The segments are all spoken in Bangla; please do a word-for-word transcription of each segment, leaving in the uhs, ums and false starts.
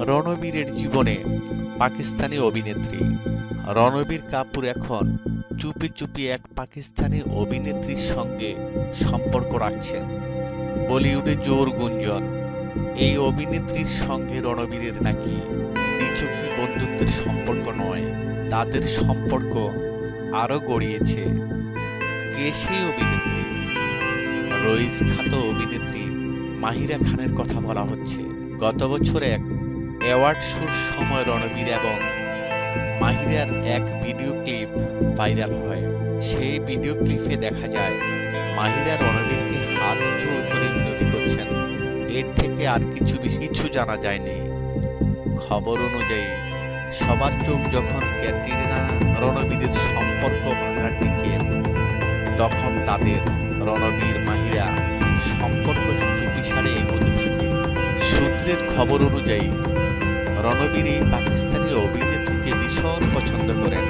রণবীরের জীবনে পাকিস্তানি অভিনেত্রী। রণবীর কাপুর এখন চুপি চুপি এক পাকিস্তানি অভিনেত্রীর সঙ্গে সম্পর্ক রাখছেন। বলিউডে জোর গুঞ্জন, এই অভিনেত্রীর সঙ্গে রণবীরের নাকি নিছকই বন্ধুত্বের সম্পর্ক নয়, তাদের সম্পর্ক আরও গড়িয়েছে। কে সেই অভিনেত্রী? রইস খ্যাত অভিনেত্রী মাহিরা খানের কথা বলা হচ্ছে। গত বছর এক অ্যাওয়ার্ড শোর সময় রণবীর এবং মাহিরার এক ভিডিও ক্লিপ ভাইরাল হয়। সেই ভিডিও ক্লিপে দেখা যায় মাহিরা রণবীরকে হাত জোর করে মিনতি করছেন। এর থেকে আর কিছু বেশি কিছু জানা যায়নি। খবর অনুযায়ী সবার চোখ যখন ক্যাটরিনা রণবীরের সম্পর্ক ভাঙার দিকে, তখন তাদের রণবীর মাহিরা সম্পর্ক চুপিসারে এগোতে থাকে। সূত্রের খবর অনুযায়ী রণবীর এই পাকিস্তানি অভিনেত্রীকে ভীষণ পছন্দ করেন।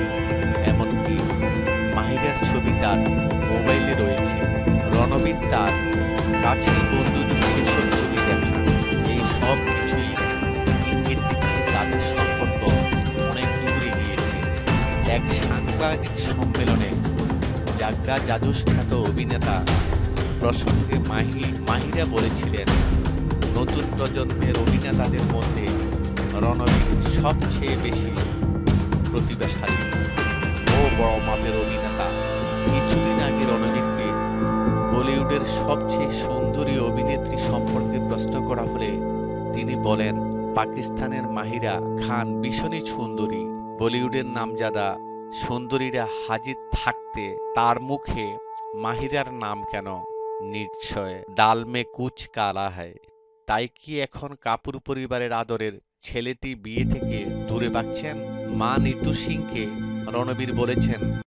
এমনকি মাহিরার ছবি তার মোবাইলে রয়েছে। রণবীর তার কাছের বন্ধুদের সেসব ছবি দেখান। এই সব কিছুই ইঙ্গিত দিচ্ছে তাদের সম্পর্ক অনেক দূরে গিয়েছে। এক সাংবাদিক সম্মেলনে জাগরা জাজুস খ্যাত অভিনেতা প্রসঙ্গে মাহি মাহিরা বলেছিলেন, নতুন প্রজন্মের অভিনেতাদের মধ্যে রণবীর সবচেয়ে বেশি প্রতিভাশালী ও বড় মাপের অভিনেতা। কিছুদিন আগে রণবীরকে বলিউডের সবচেয়ে সুন্দরী অভিনেত্রী সম্পর্কে প্রশ্ন করা হলে তিনি বলেন, পাকিস্তানের মাহিরা খান ভীষণই সুন্দরী। বলিউডের নামজাদা সুন্দরীরা হাজির থাকতে তার মুখে মাহিরার নাম কেন? নিশ্চয় ডাল মে কুচ কালা হ্যায়। তাই কি এখন কাপুর পরিবারের আদরের ছেলেটি বিয়ে থেকে দূরে ভাগছেন? মা নিতু সিংকে রণবীর বলেছেন,